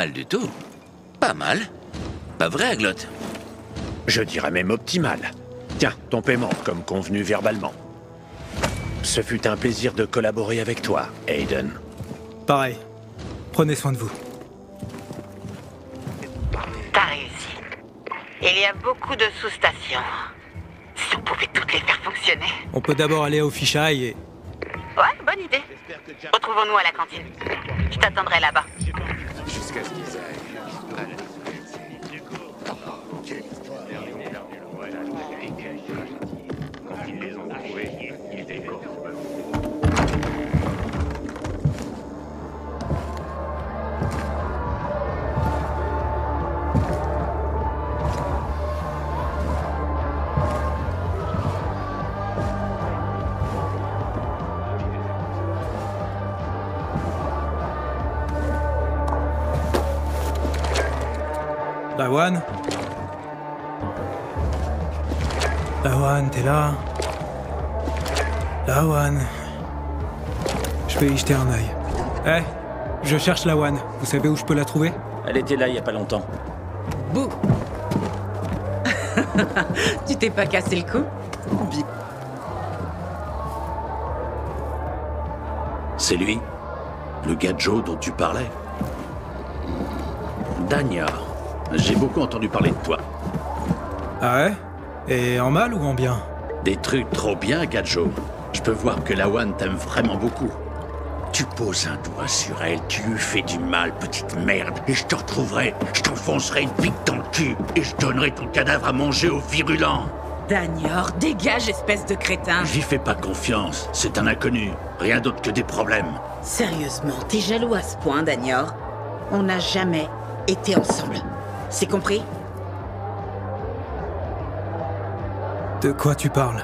mal du tout. Pas mal. Pas vrai, Aglotte? Je dirais même optimal. Tiens, ton paiement, comme convenu verbalement. Ce fut un plaisir de collaborer avec toi, Aiden. Pareil. Prenez soin de vous. T'as réussi. Il y a beaucoup de sous-stations. Si on pouvait toutes les faire fonctionner. On peut d'abord aller au fisheye et... Ouais, bonne idée. Retrouvons-nous à la cantine. Je t'attendrai là-bas. Jusqu'à ce qu'ils aillent. Lawan? Lawan, t'es là? Lawan... Je vais y jeter un œil. Eh, je cherche Lawan. Vous savez où je peux la trouver? Elle était là il y a pas longtemps. Bouh. Tu t'es pas cassé le cou? C'est lui? Le gars Joe dont tu parlais? Danya. J'ai beaucoup entendu parler de toi. Ah ouais? Et en mal ou en bien? Des trucs trop bien, Gadjo. Je peux voir que Lawan t'aime vraiment beaucoup. Tu poses un doigt sur elle, tu lui fais du mal, petite merde, et je te retrouverai, je t'enfoncerai une pique dans le cul, et je donnerai ton cadavre à manger aux virulents. Danior, dégage, espèce de crétin. J'y fais pas confiance, c'est un inconnu, rien d'autre que des problèmes. Sérieusement, t'es jaloux à ce point, Danior? On n'a jamais été ensemble. C'est compris? De quoi tu parles?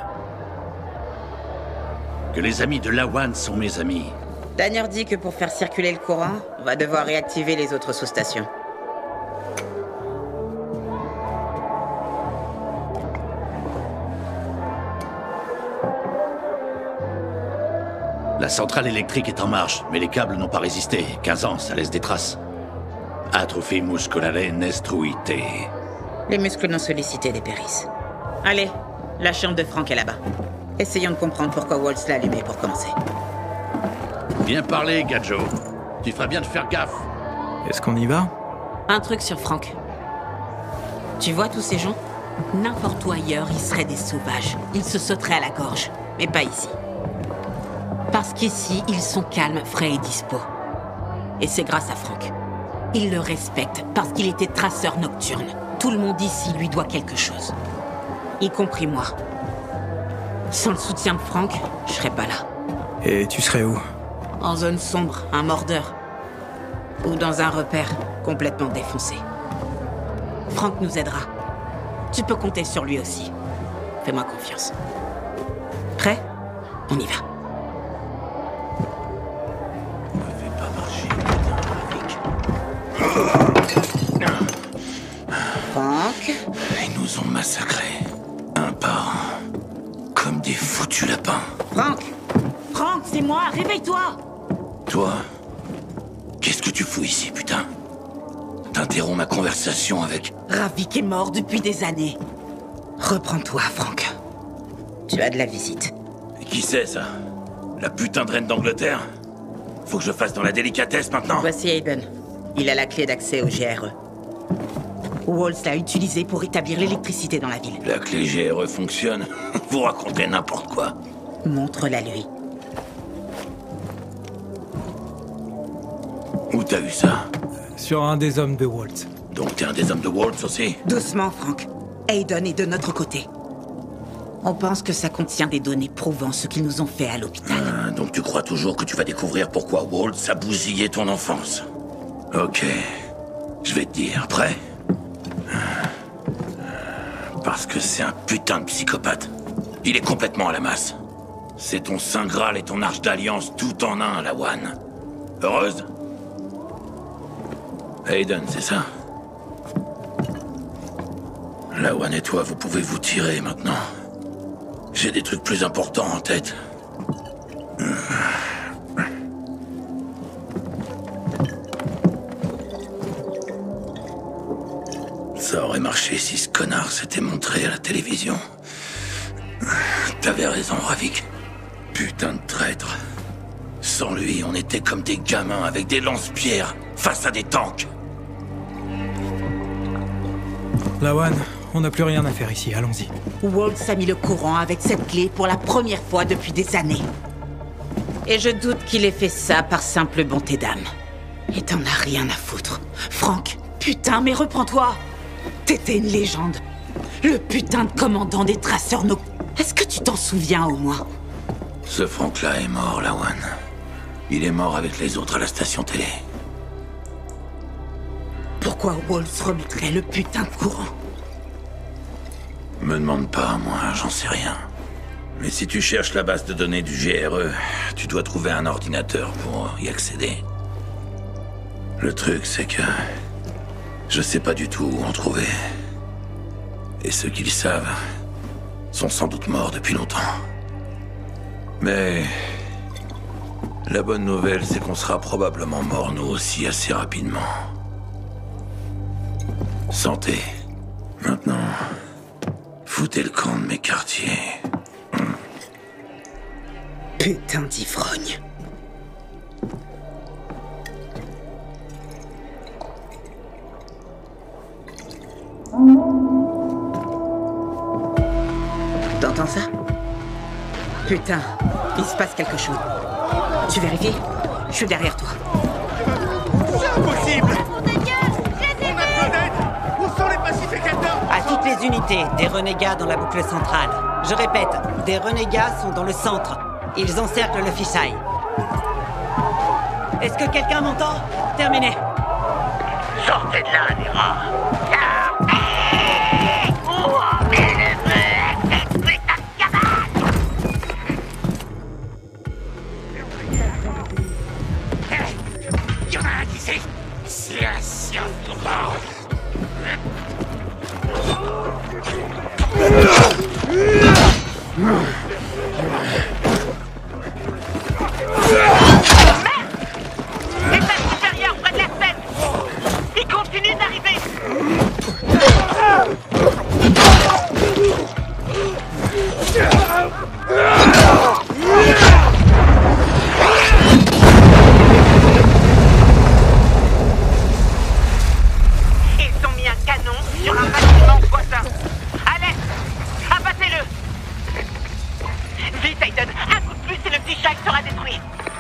Que les amis de Lawan sont mes amis. Danior dit que pour faire circuler le courant, on va devoir réactiver les autres sous-stations. La centrale électrique est en marche, mais les câbles n'ont pas résisté. 15 ans, ça laisse des traces. Atrophie musculare nestruite. Les muscles non sollicités dépérissent. Allez, la chambre de Frank est là-bas. Essayons de comprendre pourquoi Waltz l'a allumé pour commencer. Bien parlé, Gadjo. Tu feras bien de faire gaffe. Est-ce qu'on y va? Un truc sur Frank. Tu vois tous ces gens? N'importe où ailleurs, ils seraient des sauvages. Ils se sauteraient à la gorge. Mais pas ici. Parce qu'ici, ils sont calmes, frais et dispo. Et c'est grâce à Frank. Ils le respectent parce qu'il était traceur nocturne. Tout le monde ici lui doit quelque chose. Y compris moi. Sans le soutien de Frank, je serais pas là. Et tu serais où? En zone sombre, un mordeur. Ou dans un repère complètement défoncé. Frank nous aidera. Tu peux compter sur lui aussi. Fais-moi confiance. Prêt? On y va. Frank? Ils nous ont massacrés. Un par un. Comme des foutus lapins. Frank! Frank, c'est moi! Réveille-toi! Toi? Qu'est-ce que tu fous ici, putain? T'interromps ma conversation avec... Ravik est mort depuis des années. Reprends-toi, Frank. Tu as de la visite. Et qui c'est, ça? La putain de reine d'Angleterre? Faut que je fasse dans la délicatesse, maintenant? Voici Aiden. Il a la clé d'accès au GRE. Waltz l'a utilisée pour établir l'électricité dans la ville. La clé GRE fonctionne? Vous racontez n'importe quoi. Montre-la lui. Où t'as eu ça? Sur un des hommes de Waltz. Donc t'es un des hommes de Waltz aussi? Doucement, Frank. Aiden est de notre côté. On pense que ça contient des données prouvant ce qu'ils nous ont fait à l'hôpital. Ah, donc tu crois toujours que tu vas découvrir pourquoi Waltz a bousillé ton enfance? Ok. Je vais te dire. Prêt? Parce que c'est un putain de psychopathe. Il est complètement à la masse. C'est ton Saint Graal et ton Arche d'Alliance tout en un, Lawan. Heureuse? Aiden, c'est ça? Lawan et toi, vous pouvez vous tirer maintenant. J'ai des trucs plus importants en tête. Ça aurait marché si ce connard s'était montré à la télévision. T'avais raison, Ravik. Putain de traître. Sans lui, on était comme des gamins avec des lance-pierres face à des tanks. Lawan, on n'a plus rien à faire ici, allons-y. Waltz a mis le courant avec cette clé pour la première fois depuis des années. Et je doute qu'il ait fait ça par simple bonté d'âme. Et t'en as rien à foutre. Frank, putain, mais reprends-toi. T'étais une légende. Le putain de commandant des traceurs no... Est-ce que tu t'en souviens au moins? Ce Frank-là est mort, Lawan. Il est mort avec les autres à la station télé. Pourquoi Waltz remettrait le putain de courant? Me demande pas, moi, j'en sais rien. Mais si tu cherches la base de données du GRE, tu dois trouver un ordinateur pour y accéder. Le truc, c'est que... je sais pas du tout où en trouver. Et ceux qui le savent sont sans doute morts depuis longtemps. Mais... la bonne nouvelle, c'est qu'on sera probablement morts, nous aussi, assez rapidement. Santé. Maintenant... foutez le camp de mes quartiers. Putain d'ivrogne. T'entends ça? Putain, il se passe quelque chose. Tu vérifies? Je suis derrière toi. C'est impossible! On a besoin d'aide! Où sont les pacificateurs? À toutes les unités, des renégats dans la boucle centrale. Je répète, des renégats sont dans le centre. Ils encerclent le fisheye. Est-ce que quelqu'un m'entend? Terminé. Sortez de là, les rats. Il y en a un ici! C'est un sien! Étage supérieur, près de la scène. Il continue d'arriver. Ils ont mis un canon sur un bâtiment voisin. À l'est, abattez-le. Vite, Aiden, un coup de plus et le fisheye sera détruit.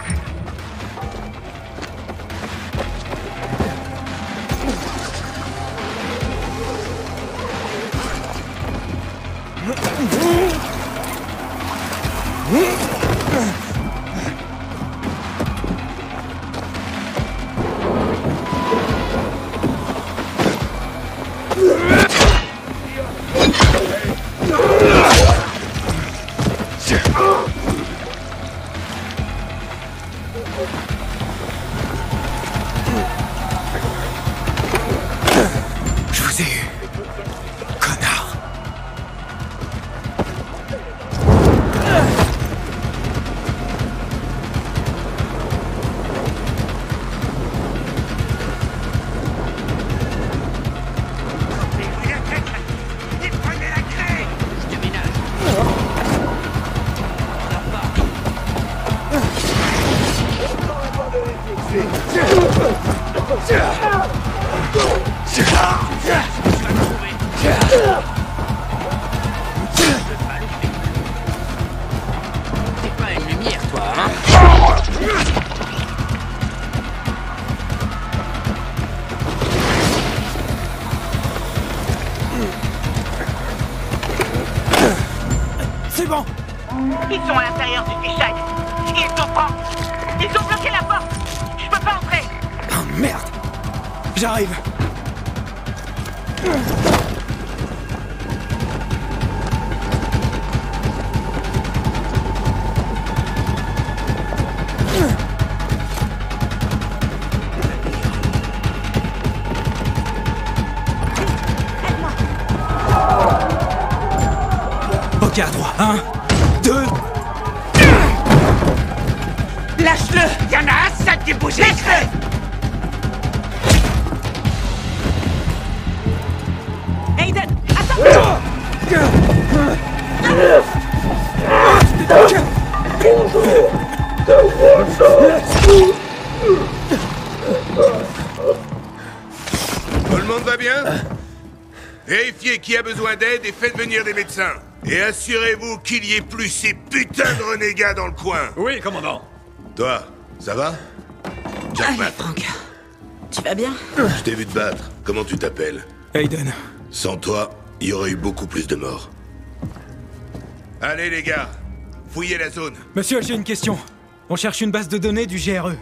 Je vous ai eu. Connard. Il prenait la clé! Je déménage. T'es pas une lumière, toi, hein? C'est bon. Ils sont à l'intérieur du fisheye. Ils sont francs. Ils ont bloqué la porte. Je peux pas entrer. Oh merde. J'arrive. Ok, à droite. 1, 2... Lâche-le. Il y en a un sac qui bouge! Laisse-le! va bien? Vérifiez qui a besoin d'aide et faites venir des médecins. Et assurez-vous qu'il y ait plus ces putains de renégats dans le coin. Oui, commandant. Toi, ça va? Jackman. Allez, Frank. Tu vas bien? Je t'ai vu te battre. Comment tu t'appelles? Aiden. Sans toi, il y aurait eu beaucoup plus de morts. Allez les gars, fouillez la zone. Monsieur, j'ai une question. On cherche une base de données du GRE.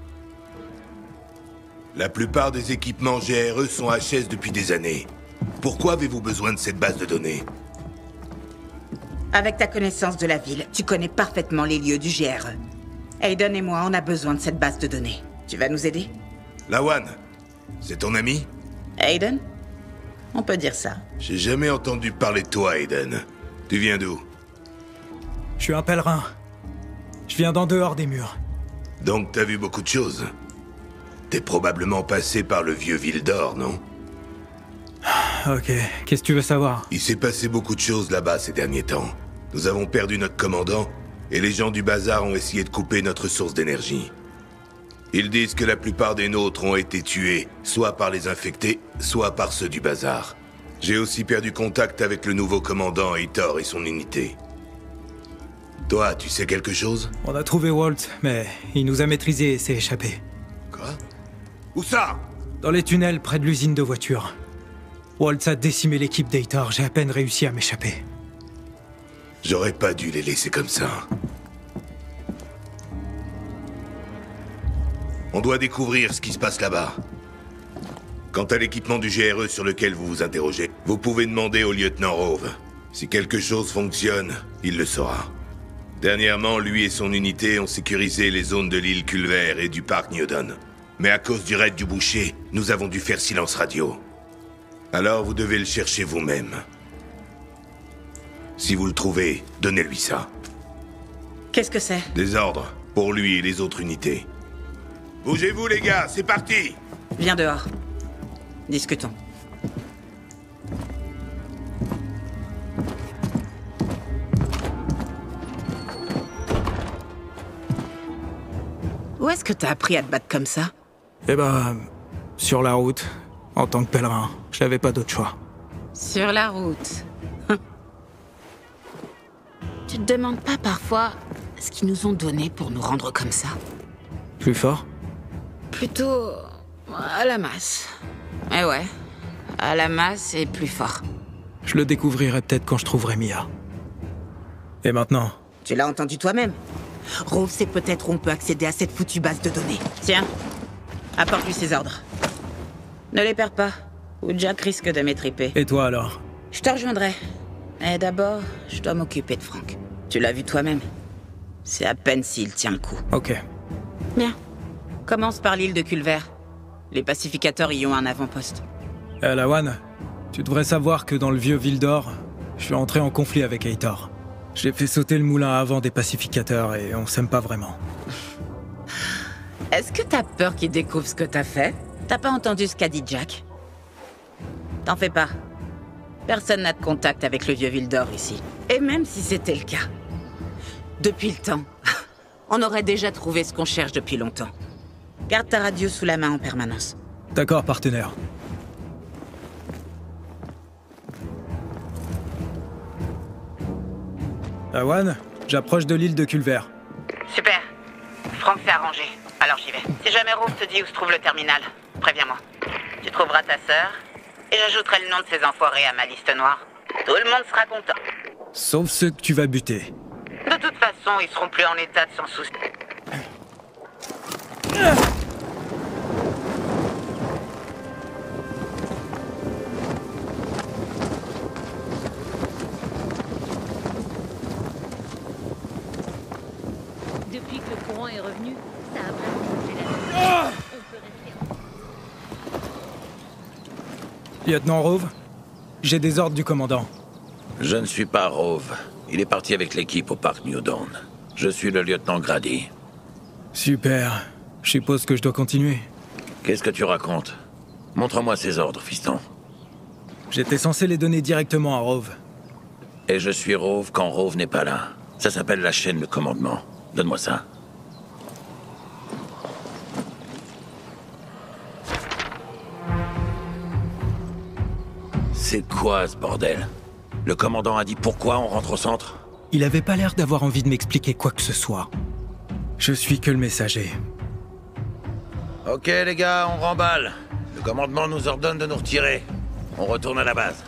La plupart des équipements GRE sont HS depuis des années. Pourquoi avez-vous besoin de cette base de données? Avec ta connaissance de la ville, tu connais parfaitement les lieux du GRE. Aiden et moi, on a besoin de cette base de données. Tu vas nous aider? Lawan, c'est ton ami? Aiden? On peut dire ça. J'ai jamais entendu parler de toi, Aiden. Tu viens d'où? Je suis un pèlerin. Je viens d'en dehors des murs. Donc t'as vu beaucoup de choses. T'es probablement passé par le vieux Ville d'Or, non? Ok, qu'est-ce que tu veux savoir? Il s'est passé beaucoup de choses là-bas ces derniers temps. Nous avons perdu notre commandant, et les gens du bazar ont essayé de couper notre source d'énergie. Ils disent que la plupart des nôtres ont été tués, soit par les infectés, soit par ceux du bazar. J'ai aussi perdu contact avec le nouveau commandant Heitor et son unité. Toi, tu sais quelque chose? On a trouvé Walt, mais il nous a maîtrisés et s'est échappé. Quoi? Où ça? Dans les tunnels près de l'usine de voitures. Walt a décimé l'équipe d'Heitor, j'ai à peine réussi à m'échapper. J'aurais pas dû les laisser comme ça. On doit découvrir ce qui se passe là-bas. Quant à l'équipement du GRE sur lequel vous vous interrogez, vous pouvez demander au lieutenant Rove. Si quelque chose fonctionne, il le saura. Dernièrement, lui et son unité ont sécurisé les zones de l'île Culver et du parc Newdon. Mais à cause du raid du boucher, nous avons dû faire silence radio. Alors vous devez le chercher vous-même. Si vous le trouvez, donnez-lui ça. Qu'est-ce que c'est? Des ordres, pour lui et les autres unités. Bougez-vous les gars, c'est parti! Viens dehors. Discutons. Où est-ce que t'as appris à te battre comme ça? Eh ben, sur la route, en tant que pèlerin, j'avais pas d'autre choix. Sur la route. Tu te demandes pas parfois ce qu'ils nous ont donné pour nous rendre comme ça? Plus fort? Plutôt à la masse. Eh ouais, à la masse et plus fort. Je le découvrirai peut-être quand je trouverai Mia. Et maintenant? Tu l'as entendu toi-même. Rove sait peut-être où on peut accéder à cette foutue base de données. Tiens, apporte-lui ses ordres. Ne les perds pas, ou Jack risque de m'étriper. Et toi alors? Je te rejoindrai. Mais d'abord, je dois m'occuper de Frank. Tu l'as vu toi-même. C'est à peine s'il tient le coup. Ok. Bien. Commence par l'île de Culver. Les pacificateurs y ont un avant-poste. Lawan, tu devrais savoir que dans le vieux Ville d'Or, je suis entré en conflit avec Heitor. J'ai fait sauter le moulin avant des pacificateurs et on s'aime pas vraiment. Est-ce que t'as peur qu'il découvre ce que t'as fait? T'as pas entendu ce qu'a dit Jack? T'en fais pas. Personne n'a de contact avec le vieux Ville d'Or ici. Et même si c'était le cas, depuis le temps, on aurait déjà trouvé ce qu'on cherche depuis longtemps. Garde ta radio sous la main en permanence. D'accord, partenaire. Lawan, j'approche de l'île de Culver. Super. Frank s'est arrangé. Alors j'y vais. Si jamais Rove te dit où se trouve le terminal, préviens-moi. Tu trouveras ta sœur, et j'ajouterai le nom de ces enfoirés à ma liste noire. Tout le monde sera content. Sauf ceux que tu vas buter. De toute façon, ils seront plus en état de s'en soucier. Depuis que le courant est revenu, ça a vraiment changé la vie. On peut rester. Lieutenant Rove, j'ai des ordres du commandant. Je ne suis pas Rove. Il est parti avec l'équipe au parc Newdon. Je suis le lieutenant Grady. Super. Je suppose que je dois continuer. Qu'est-ce que tu racontes? Montre-moi ces ordres, fiston. J'étais censé les donner directement à Rove. Et je suis Rove quand Rove n'est pas là. Ça s'appelle la chaîne de commandement. Donne-moi ça. C'est quoi ce bordel? Le commandant a dit pourquoi on rentre au centre? Il avait pas l'air d'avoir envie de m'expliquer quoi que ce soit. Je suis que le messager. Ok les gars, on remballe. Le commandement nous ordonne de nous retirer. On retourne à la base.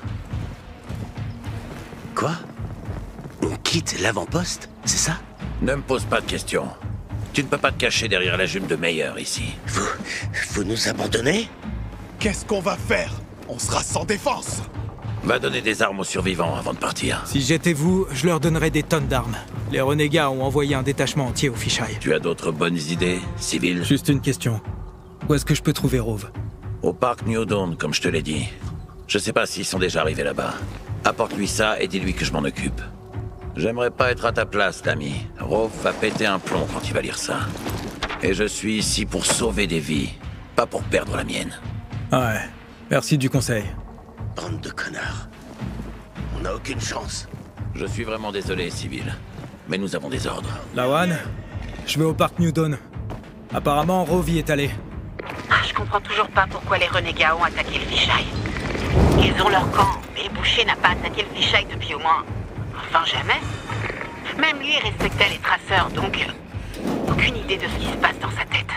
Quoi? On quitte l'avant-poste, c'est ça? Ne me pose pas de questions. Tu ne peux pas te cacher derrière la jupe de Meyer ici. Vous nous abandonnez? Qu'est-ce qu'on va faire? On sera sans défense. Va donner des armes aux survivants avant de partir. Si j'étais vous, je leur donnerais des tonnes d'armes. Les renégats ont envoyé un détachement entier au Fisheye. Tu as d'autres bonnes idées, civil? Juste une question. Où est-ce que je peux trouver Rove? Au parc New Dawn, comme je te l'ai dit. Je sais pas s'ils sont déjà arrivés là-bas. Apporte-lui ça et dis-lui que je m'en occupe. J'aimerais pas être à ta place, l'ami. Rove va péter un plomb quand il va lire ça. Et je suis ici pour sauver des vies, pas pour perdre la mienne. Ouais, merci du conseil. Bande de connards. On n'a aucune chance. Je suis vraiment désolé, civil. Mais nous avons des ordres. Lawan, je vais au parc New Dawn. Apparemment, Rove y est allé. Je comprends toujours pas pourquoi les renégats ont attaqué le Fisheye. Ils ont leur camp, mais Boucher n'a pas attaqué le Fisheye depuis au moins... Enfin, jamais. Même lui respectait les traceurs, donc... aucune idée de ce qui se passe dans sa tête.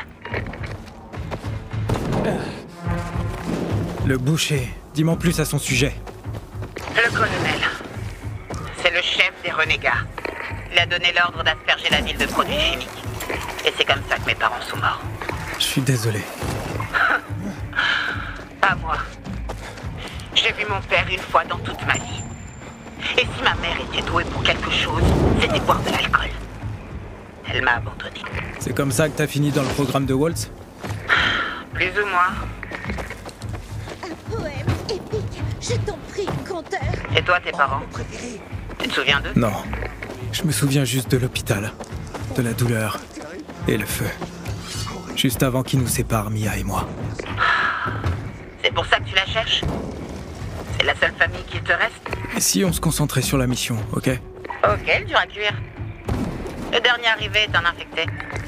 Le Boucher, dis-moi plus à son sujet. Le colonel. C'est le chef des renégats. Il a donné l'ordre d'asperger la ville de produits chimiques. Et c'est comme ça que mes parents sont morts. Je suis désolé. Pas moi. J'ai vu mon père une fois dans toute ma vie. Et si ma mère était douée pour quelque chose, c'était boire de l'alcool. Elle m'a abandonné. C'est comme ça que t'as fini dans le programme de Waltz? Plus ou moins. Un poème épique. Je t'en prie, conteur. Et toi, tes parents? Tu te souviens d'eux? Non. Je me souviens juste de l'hôpital, de la douleur et le feu. Juste avant qu'ils nous séparent, Mia et moi. C'est pour ça que tu la cherches? C'est la seule famille qui te reste? Et si on se concentrait sur la mission, ok? Ok, dur à cuire. Le dernier arrivé est un infecté.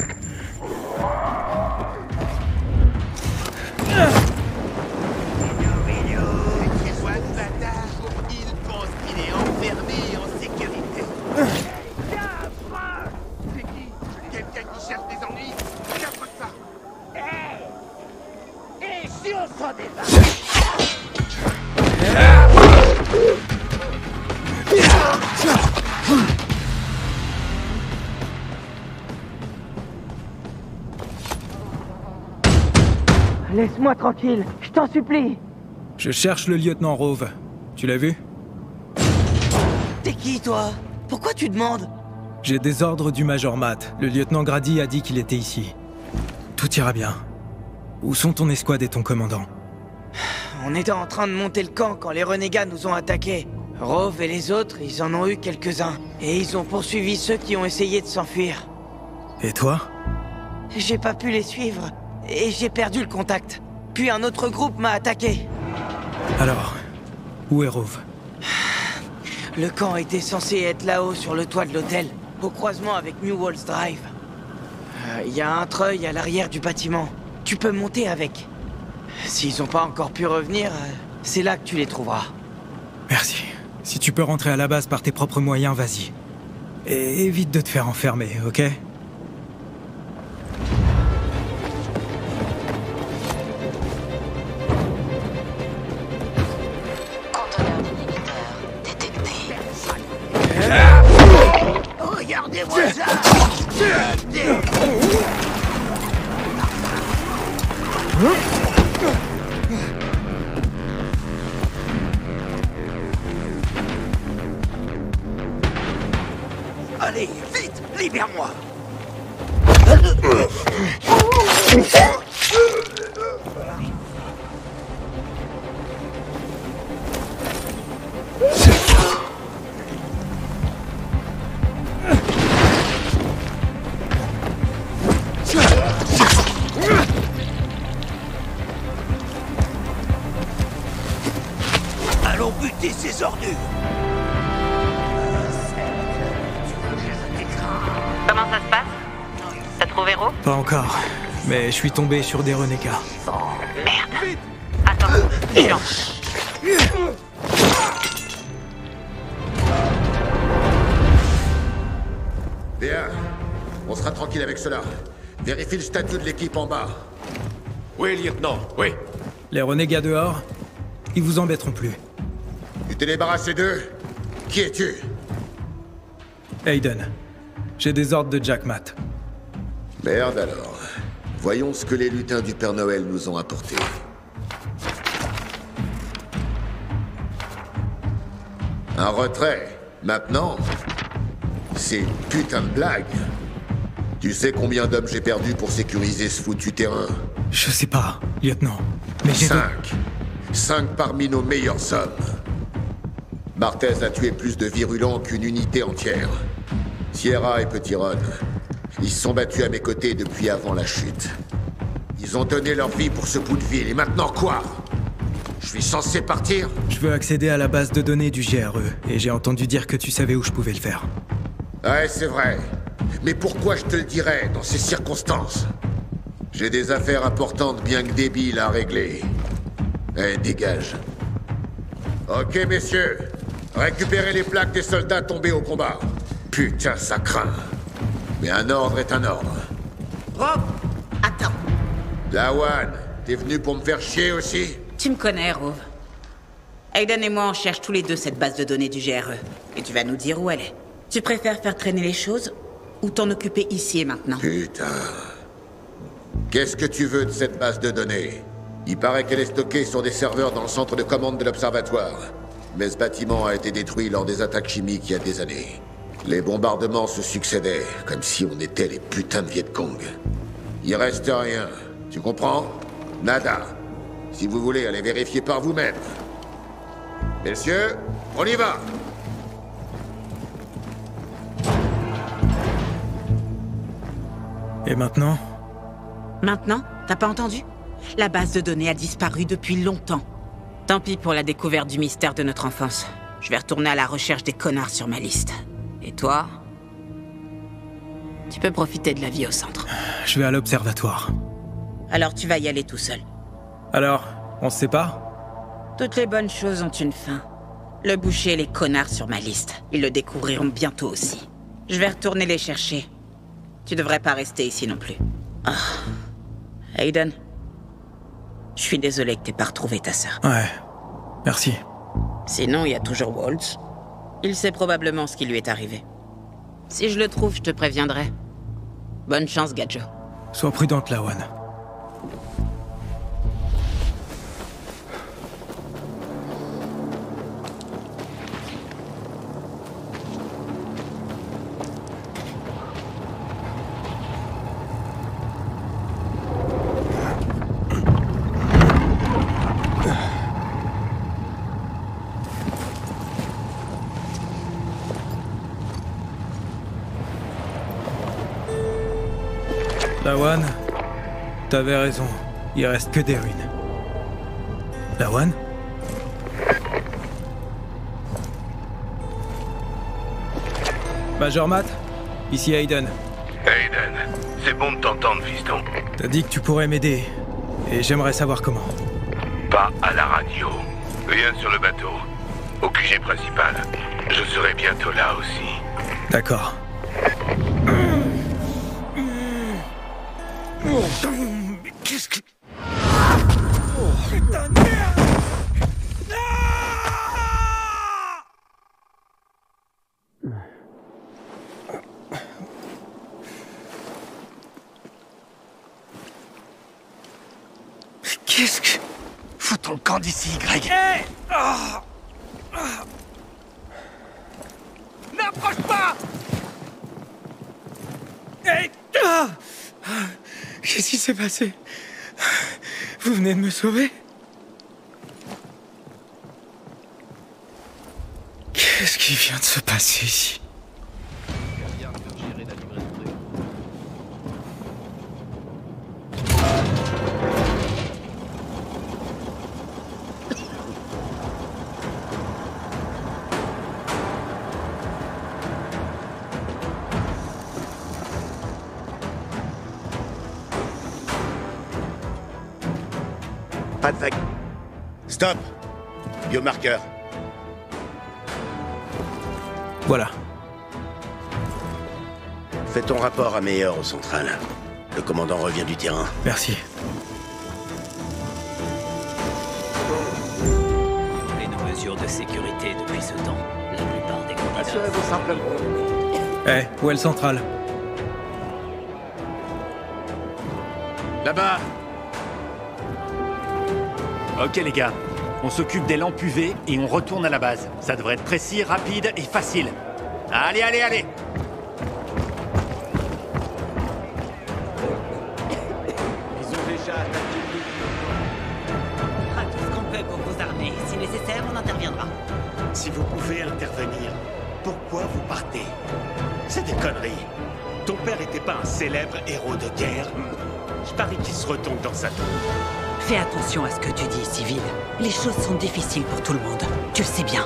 Il pense qu'il est enfermé et en sécurité. C'est qui? Quelqu'un qui cherche des ennuis? Capte ça. Et si on s'en débarque? Laisse-moi tranquille, je t'en supplie. Je cherche le lieutenant Rove. Tu l'as vu? T'es qui, toi? Pourquoi tu demandes? J'ai des ordres du Major Matt. Le lieutenant Grady a dit qu'il était ici. Tout ira bien. Où sont ton escouade et ton commandant? On était en train de monter le camp quand les renégats nous ont attaqués. Rove et les autres, ils en ont eu quelques-uns. Et ils ont poursuivi ceux qui ont essayé de s'enfuir. Et toi? J'ai pas pu les suivre. Et j'ai perdu le contact. Puis un autre groupe m'a attaqué. Alors, où est Rove? Le camp était censé être là-haut sur le toit de l'hôtel, au croisement avec New Walls Drive. Il y a un treuil à l'arrière du bâtiment. Tu peux monter avec. S'ils ont pas encore pu revenir, c'est là que tu les trouveras. Merci. Si tu peux rentrer à la base par tes propres moyens, vas-y. Et évite de te faire enfermer, ok? Regardez-moi ça. Allez, vite, libère-moi. Allons buter ces ordures. Comment ça se passe? T'as trouvé Rove? Pas encore. Mais je suis tombé sur des renégats. Merde. Attends, je suis en... tranquille avec cela. Vérifie le statut de l'équipe en bas. Oui, lieutenant, oui. Les renégats dehors, ils vous embêteront plus. Tu t'es débarrassé d'eux? Qui es-tu? Aiden, j'ai des ordres de Jack Matt. Merde alors. Voyons ce que les lutins du Père Noël nous ont apporté. Un retrait. Maintenant? C'est une putain de blague. Tu sais combien d'hommes j'ai perdu pour sécuriser ce foutu terrain? Je sais pas, lieutenant. Mais j'ai... 5 parmi nos meilleurs hommes. Barthez a tué plus de virulents qu'une unité entière. Sierra et Petit Ron, ils se sont battus à mes côtés depuis avant la chute. Ils ont donné leur vie pour ce bout de ville, et maintenant quoi? Je suis censé partir? Je veux accéder à la base de données du GRE, et j'ai entendu dire que tu savais où je pouvais le faire. Ouais, c'est vrai. Mais pourquoi je te le dirais dans ces circonstances? J'ai des affaires importantes bien que débiles à régler. Allez, dégage. Ok, messieurs. Récupérez les plaques des soldats tombés au combat. Putain, ça craint. Mais un ordre est un ordre. Rob, attends. Lawan, t'es venu pour me faire chier aussi? Tu me connais, Rove. Aiden et moi, on cherche tous les deux cette base de données du GRE. Et tu vas nous dire où elle est. Tu préfères faire traîner les choses ou t'en occuper ici et maintenant? Putain. Qu'est-ce que tu veux de cette base de données? Il paraît qu'elle est stockée sur des serveurs dans le centre de commande de l'Observatoire. Mais ce bâtiment a été détruit lors des attaques chimiques il y a des années. Les bombardements se succédaient, comme si on était les putains de Viet Cong. Il reste rien. Tu comprends? Nada. Si vous voulez, allez vérifier par vous-même. Messieurs, on y va! Et maintenant? Maintenant? T'as pas entendu? La base de données a disparu depuis longtemps. Tant pis pour la découverte du mystère de notre enfance. Je vais retourner à la recherche des connards sur ma liste. Et toi? Tu peux profiter de la vie au centre. Je vais à l'observatoire. Alors tu vas y aller tout seul. Alors, on se sépare? Toutes les bonnes choses ont une fin. Le boucher et les connards sur ma liste. Ils le découvriront bientôt aussi. Je vais retourner les chercher. Tu devrais pas rester ici non plus. Ah. Aiden, je suis désolé que t'aies pas retrouvé ta sœur. Ouais, merci. Sinon, il y a toujours Waltz. Il sait probablement ce qui lui est arrivé. Si je le trouve, je te préviendrai. Bonne chance, Gadjo. Sois prudente, Lawan. Lawan, t'avais raison. Il reste que des ruines. Lawan? Major Matt, ici Aiden. Aiden, c'est bon de t'entendre, fiston. T'as dit que tu pourrais m'aider, et j'aimerais savoir comment. Pas à la radio. Viens sur le bateau, au QG principal. Je serai bientôt là aussi. D'accord. Mais qu'est-ce que... Oh, putain de merde! Qu'est-ce que... Foutons le camp d'ici, Greg. Hey! N'approche pas! Hey! Qu'est-ce qui s'est passé? Vous venez de me sauver? Qu'est-ce qui vient de se passer ici? Pas de vague. Stop! Biomarqueur. Voilà. Fais ton rapport à Meilleur au central. Le commandant revient du terrain. Merci. Les nos mesures de sécurité depuis ce temps. La plupart des candidats... Assurez-vous simplement. Eh, où est le central? Là-bas. Ok les gars, on s'occupe des lampes UV et on retourne à la base. Ça devrait être précis, rapide et facile. Allez, allez, allez! Ils ont déjà attaqué. On fera tout ce qu'on peut pour vous armer. Si nécessaire, on interviendra. Si vous pouvez intervenir, pourquoi vous partez? C'est des conneries. Ton père était pas un célèbre héros de guerre. Je parie qu'il se retombe dans sa tombe. Fais attention à ce que tu dis, civil. Les choses sont difficiles pour tout le monde. Tu le sais bien.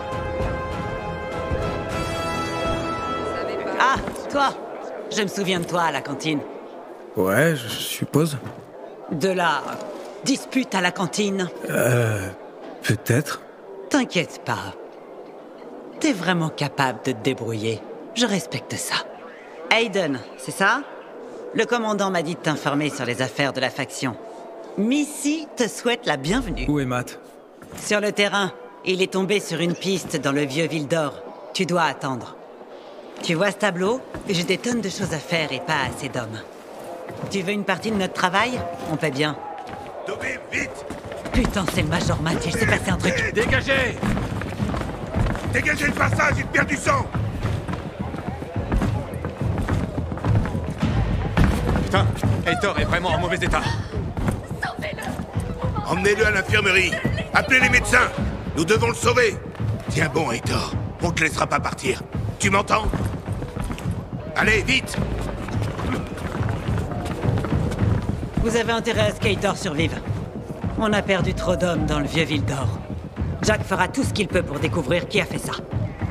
Ah, toi! Je me souviens de toi à la cantine. Ouais, je suppose. De la dispute à la cantine. Peut-être. T'inquiète pas. T'es vraiment capable de te débrouiller. Je respecte ça. Aiden, c'est ça? Le commandant m'a dit de t'informer sur les affaires de la faction. Missy te souhaite la bienvenue. Où est Matt? Sur le terrain. Il est tombé sur une piste dans le vieux Vildor. Tu dois attendre. Tu vois ce tableau? J'ai des tonnes de choses à faire et pas assez d'hommes. Tu veux une partie de notre travail? On paie bien. Toby, vite! Putain, c'est le Major Matt, il s'est passé un truc. Dégagez! Dégagez le passage, il perd du sang! Putain, Heitor est vraiment en mauvais état. Emmenez-le à l'infirmerie. Appelez les médecins. Nous devons le sauver. Tiens bon, Heitor. On te laissera pas partir. Tu m'entends? Allez, vite! Vous avez intérêt à ce qu'Heitor survive. On a perdu trop d'hommes dans le vieux Vildor. Jack fera tout ce qu'il peut pour découvrir qui a fait ça.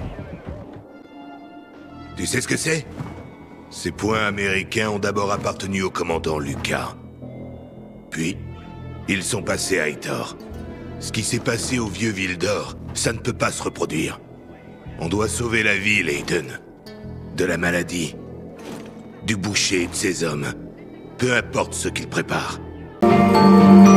Tu sais ce que c'est? Ces points américains ont d'abord appartenu au commandant Lucas. Puis, ils sont passés à Heitor. Ce qui s'est passé au vieux Vildor, ça ne peut pas se reproduire. On doit sauver la ville, Aiden. De la maladie. Du boucher et de ses hommes. Peu importe ce qu'ils préparent.